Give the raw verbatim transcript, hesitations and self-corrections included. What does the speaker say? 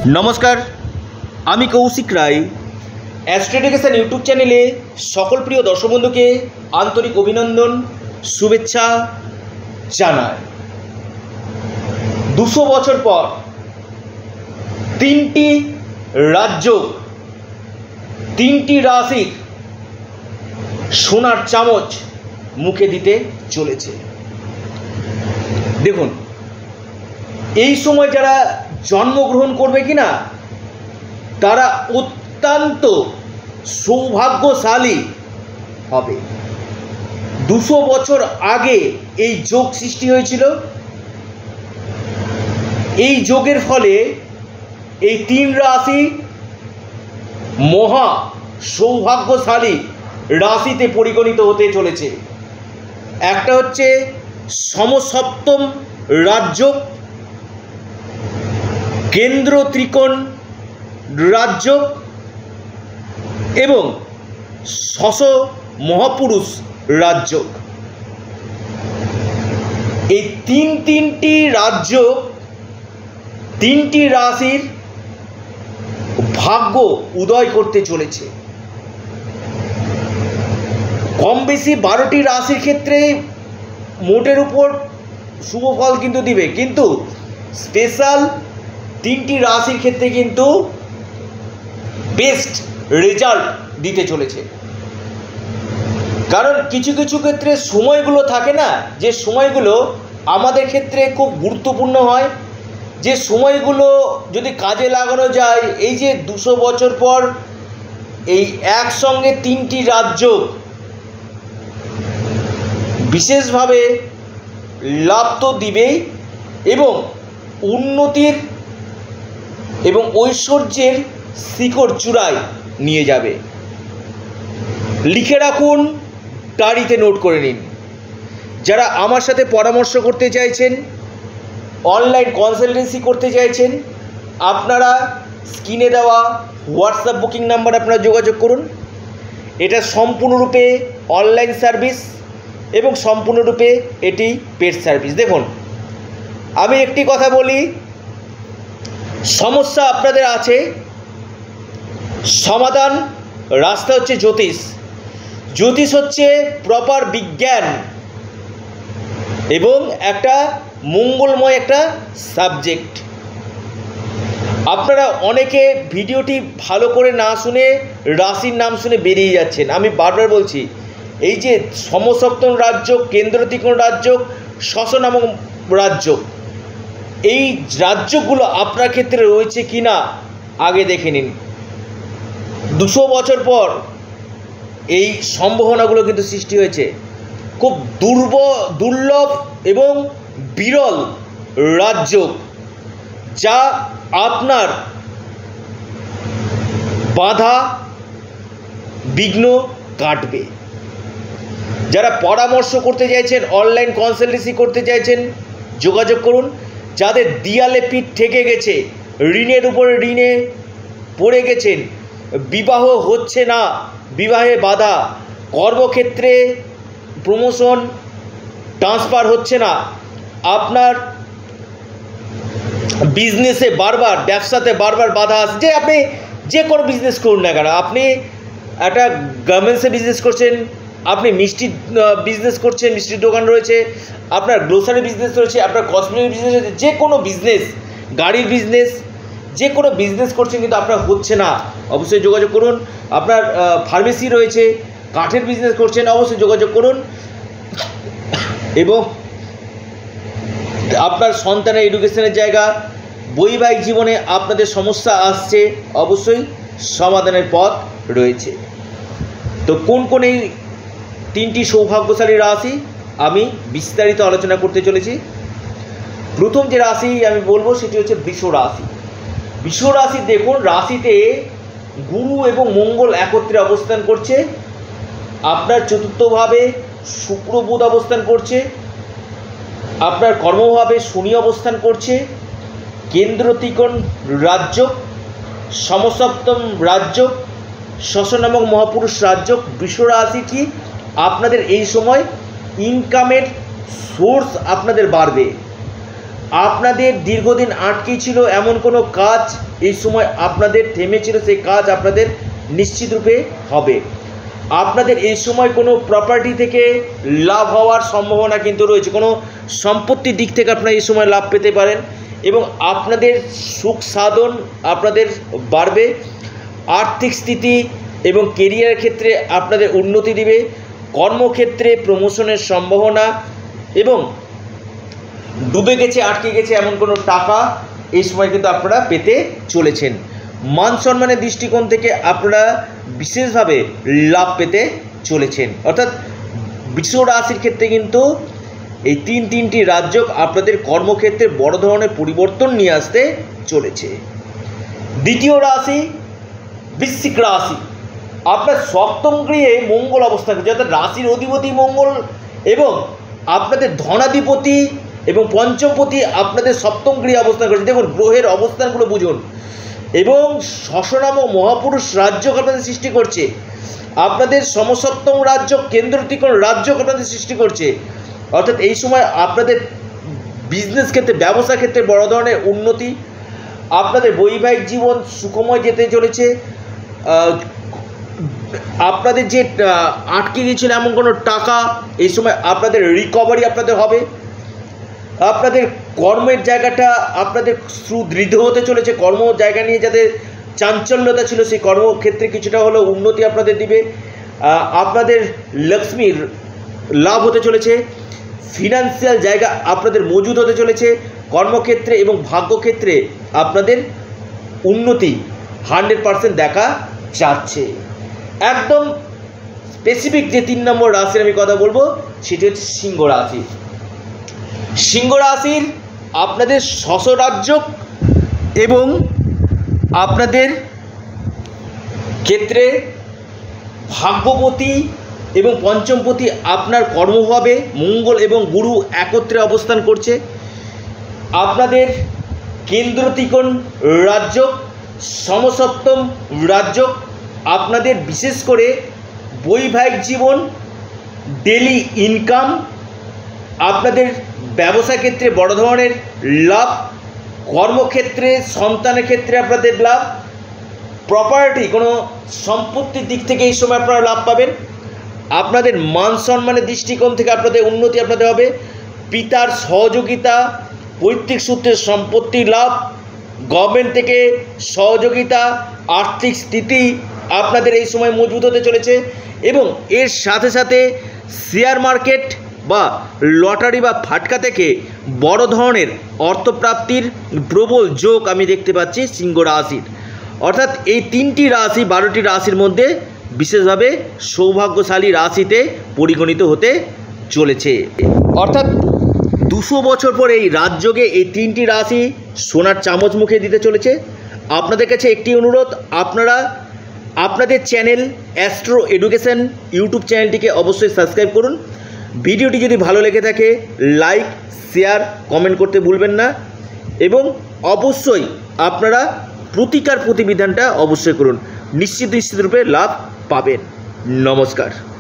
नमस्कार आमी Koushik Roy astro education YouTube चैनेले सकल प्रिय दर्शक बंधु के आंतरिक अभिनंदन शुभेच्छा जानाई। दुशो बछर पर तीनटी राज्य तीनटी राशि सोनार चामच मुखे दीते चलेছে। देखुन এই সময় যারা জন্মগ্রহণ করবে কিনা তারা অত্যন্ত সৌভাগ্যশালী হবে। দুশো বছর আগে এই যোগ সৃষ্টি হয়েছিল। এই যোগের ফলে এই তিন রাশি মহা সৌভাগ্যশালী রাশিতে পরিগণিত হতে চলেছে। একটা হচ্ছে সমসপ্তম রাজ্য, केंद्र त्रिकोण राज्य एवं शश महापुरुष राज्य। ये तीन तीनटी राज्य तीनटी राशिर भाग्य उदय करते चलेছে। कम बेशी बारोटी राशिर क्षेत्रे मोटेर ऊपर शुभ फल किन्तु दिबे, किन्तु स्पेशल तीनटी राशिर क्षेत्रे किन्तु बेस्ट रेजाल्ट दीते चलेছে। कारण किछु किछु क्षेत्रे সময়গুলো থাকে না, যে সময়গুলো আমাদের ক্ষেত্রে খুব গুরুত্বপূর্ণ হয়, যে সময়গুলো যদি কাজে লাগানো যায়। এই যে দুশো বছর পর এই একসঙ্গে তিনটি রাজ্য বিশেষভাবে লাভ তো দিবেই এবং উন্নতির এবং ঐশ্বর্যের শিখর চূড়ায় নিয়ে যাবে। লিখে রাখুন, ডায়েরিতে নোট করে নিন। যারা আমার সাথে পরামর্শ করতে চাইছেন, অনলাইন কনসালটেন্সি করতে চাইছেন, আপনারা স্ক্রিনে দেওয়া হোয়াটসঅ্যাপ বুকিং নাম্বার আপনারা যোগাযোগ করুন। এটা সম্পূর্ণরূপে অনলাইন সার্ভিস এবং সম্পূর্ণরূপে এটি পেড সার্ভিস। দেখুন, আমি একটি কথা বলি, সমস্যা আপনাদের আছে, সমাধান রাস্তা হচ্ছে জ্যোতিষ। জ্যোতিষ হচ্ছে প্রপার বিজ্ঞান এবং একটা মঙ্গলময় একটা সাবজেক্ট। আপনারা অনেকে ভিডিওটি ভালো করে না শুনে রাশির নাম শুনে বেরিয়ে যাচ্ছেন। আমি বারবার বলছি, এই যে সমসপ্তম রাজ্য, কেন্দ্র ত্রিকোণ রাজ্য, শশ নামক রাজ্য, এই রাজ্যগুলো আপনার ক্ষেত্রে রয়েছে কি না আগে দেখে নিন। দুশো বছর পর এই সম্ভাবনাগুলো কিন্তু সৃষ্টি হয়েছে। খুব দুর্ব দুর্লভ এবং বিরল রাজ্য, যা আপনার বাধা বিঘ্ন কাটবে। যারা পরামর্শ করতে চাইছেন, অনলাইন কনসালটেন্সি করতে চাইছেন, যোগাযোগ করুন। যাদের দিয়ালে পিঠ ঠেকে গেছে, ঋণের উপরে ঋণে পড়ে গেছেন, বিবাহ হচ্ছে না, বিবাহে বাধা, কর্মক্ষেত্রে প্রমোশন ট্রান্সফার হচ্ছে না, আপনার বিজনেসে বারবার ব্যবসাতে বারবার বাধা আসছে, যে আপনি যে কোনো বিজনেস করুন না কেন, আপনি একটা গার্মেন্টসে বিজনেস করছেন, আপনি মিষ্টি বিজনেস করছেন, মিষ্টির দোকান রয়েছে, আপনার গ্রোসারি বিজনেস রয়েছে, আপনার কসমেটিক বিজনেস রয়েছে, যে কোনো বিজনেস, গাড়ির বিজনেস, যে কোনো বিজনেস করছেন কিন্তু আপনার হচ্ছে না, অবশ্যই যোগাযোগ করুন। আপনার ফার্মেসি রয়েছে, কাঠের বিজনেস করছেন, অবশ্যই যোগাযোগ করুন। এবং আপনার সন্তানের এডুকেশনের জায়গা, বৈবাহিক জীবনে আপনাদের সমস্যা আসছে, অবশ্যই সমাধানের পথ রয়েছে। তো কোন কোন এই তিনটি সৌভাগ্যশালী রাশি আমি বিস্তারিত আলোচনা করতে চলেছি। প্রথম যে রাশি আমি বলবো সেটি হচ্ছে বৃষ রাশি। বৃষ রাশি দেখুন, রাশিতে গুরু এবং মঙ্গল একত্রে অবস্থান করছে। আপনার চতুর্থভাবে শুক্র বুধ অবস্থান করছে। আপনার কর্মভাবে শনি অবস্থান করছে। কেন্দ্র ত্রিকোণ রাজ্য, সমসপ্তম রাজ্য, শশ নামক মহাপুরুষ রাজ্য। বৃষ রাশিটি আপনাদের এই সময় ইনকামের সোর্স আপনাদের বাড়বে। আপনাদের দীর্ঘদিন আটকে ছিল এমন কোনো কাজ এই সময় আপনাদের থেমেছিল, সেই কাজ আপনাদের নিশ্চিত রূপে হবে। আপনাদের এই সময় কোনো প্রপার্টি থেকে লাভ হওয়ার সম্ভাবনা কিন্তু রয়েছে, কোনো সম্পত্তির দিক থেকে আপনারা এই সময় লাভ পেতে পারেন এবং আপনাদের সুখ সাধন আপনাদের বাড়বে। আর্থিক স্থিতি এবং কেরিয়ারের ক্ষেত্রে আপনাদের উন্নতি দিবে। কর্মক্ষেত্রে প্রমোশনের সম্ভাবনা এবং ডুবে গেছে আটকে গেছে এমন কোনো টাকা এই সময় কিন্তু আপনারা পেতে চলেছেন। মান সম্মানের দৃষ্টিকোণ থেকে আপনারা বিশেষভাবে লাভ পেতে চলেছেন। অর্থাৎ বৃষ রাশির ক্ষেত্রে কিন্তু এই তিন তিনটি রাজ্য আপনাদের কর্মক্ষেত্রে বড় ধরনের পরিবর্তন নিয়ে আসতে চলেছে। দ্বিতীয় রাশি বৃশ্চিক রাশি। আপনার সপ্তম গৃহে মঙ্গল অবস্থান করছে, অর্থাৎ রাশির অধিপতি মঙ্গল এবং আপনাদের ধনাধিপতি এবং পঞ্চমপতি আপনাদের সপ্তম গৃহে অবস্থান করছে। দেখুন গ্রহের অবস্থানগুলো বুঝুন। এবং শশনাম মহাপুরুষ রাজ্য আপনাদের সৃষ্টি করছে, আপনাদের সমসপ্তম রাজ্য কেন্দ্র ত্রিকোণ রাজ্য আপনাদের সৃষ্টি করছে। অর্থাৎ এই সময় আপনাদের বিজনেস ক্ষেত্রে ব্যবসা ক্ষেত্রে বড় ধরনের উন্নতি, আপনাদের বৈবাহিক জীবন সুখময় যেতে চলেছে। আপনাদের যে আটকে গিয়েছিল এমন কোনো টাকা এই সময় আপনাদের রিকভারি আপনাদের হবে। আপনাদের কর্মের জায়গাটা আপনাদের সুদৃঢ় হতে চলেছে। কর্ম জায়গা নিয়ে যাদের চাঞ্চল্যতা ছিল সেই কর্মক্ষেত্রে কিছুটা হলেও উন্নতি আপনাদের দিবে। আপনাদের লক্ষ্মীর লাভ হতে চলেছে। ফিনান্সিয়াল জায়গা আপনাদের মজুদ হতে চলেছে। কর্মক্ষেত্রে এবং ভাগ্যক্ষেত্রে আপনাদের উন্নতি হান্ড্রেড পারসেন্ট দেখা যাচ্ছে। একদম স্পেসিফিক যে তিন নম্বর রাশির আমি কথা বলবো সেটি হচ্ছে সিংহ রাশি। সিংহ রাশির আপনাদের ষষ্ঠরাজ্য এবং আপনাদের ক্ষেত্রে ভাগ্যপতি এবং পঞ্চমপতি আপনার কর্মভাবে মঙ্গল এবং গুরু একত্রে অবস্থান করছে। আপনাদের কেন্দ্র ত্রিকোণ রাজ্য সমসপ্তম রাজ্য আপনাদের বিশেষ করে বৈবাহিক জীবন, ডেলি ইনকাম, আপনাদের ব্যবসা ক্ষেত্রে বড় ধরনের লাভ, কর্মক্ষেত্রে সন্তানের ক্ষেত্রে আপনাদের লাভ, প্রপার্টি কোনো সম্পত্তির দিক থেকে এই সময় আপনারা লাভ পাবেন। আপনাদের মান সম্মানের দৃষ্টিকোণ থেকে আপনাদের উন্নতি আপনাদের হবে। পিতার সহযোগিতা, পৈতৃক সূত্রে সম্পত্তি লাভ, গভর্নমেন্ট থেকে সহযোগিতা, আর্থিক স্থিতি আপনাদের এই সময় মজবুত হতে চলেছে। এবং এর সাথে সাথে শেয়ার মার্কেট বা লটারি বা ফাটকা থেকে বড় ধরনের অর্থপ্রাপ্তির প্রবল যোগ আমি দেখতে পাচ্ছি সিংহ রাশির। অর্থাৎ এই তিনটি রাশি বারোটি রাশির মধ্যে বিশেষভাবে সৌভাগ্যশালী রাশিতে পরিগণিত হতে চলেছে। অর্থাৎ দুশো বছর পরে এই রাজযোগে এই তিনটি রাশি সোনার চামচ মুখে দিতে চলেছে। আপনাদের কাছে একটি অনুরোধ, আপনারা আপনাদের চ্যানেল অ্যাস্ট্রো এডুকেশন ইউটিউব চ্যানেলটিকে অবশ্যই সাবস্ক্রাইব করুন। ভিডিওটি যদি ভালো লেগে থাকে লাইক, শেয়ার, কমেন্ট করতে ভুলবেন না এবং অবশ্যই আপনারা প্রতিকার প্রতিবিধানটা অবশ্যই করুন। নিশ্চিত নিশ্চিত রূপে লাভ পাবেন। নমস্কার।